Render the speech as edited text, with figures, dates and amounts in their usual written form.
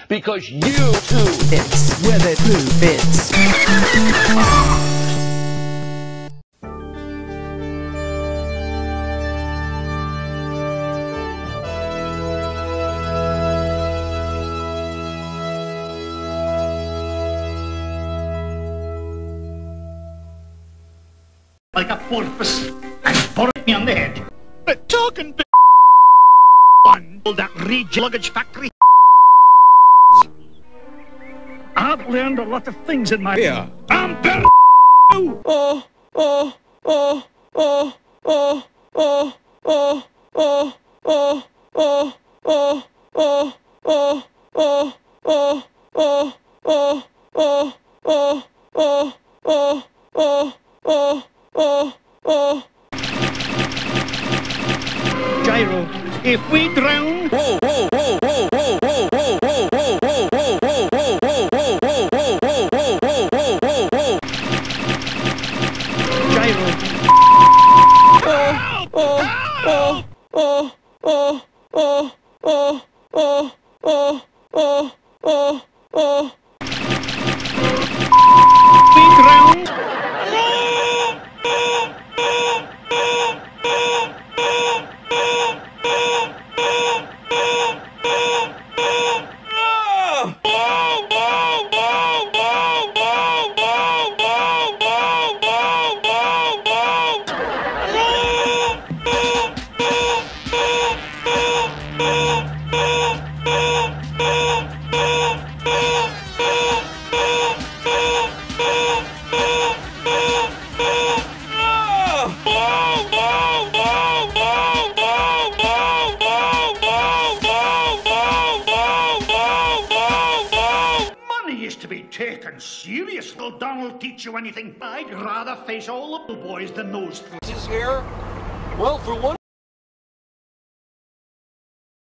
because you too It's where the poo fits. Like a porpoise and buried me on the head. But talking to one, that Reed luggage factory. I've learned a lot of things in my Yeah. I'm better. Gyro, if we drown, to be taken seriously. Will Donald teach you anything? I'd rather face all the boys than those three. is here. Well, for one